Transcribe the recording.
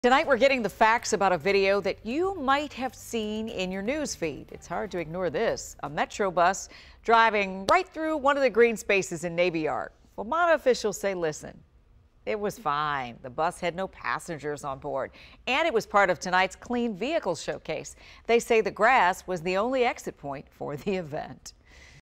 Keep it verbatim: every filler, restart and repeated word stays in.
Tonight we're getting the facts about a video that you might have seen in your news feed. It's hard to ignore this. A Metrobus driving right through one of the green spaces in Navy Yard. Well, WMATA officials say, listen, it was fine. The bus had no passengers on board, and it was part of tonight's Clean Vehicles Showcase. They say the grass was the only exit point for the event.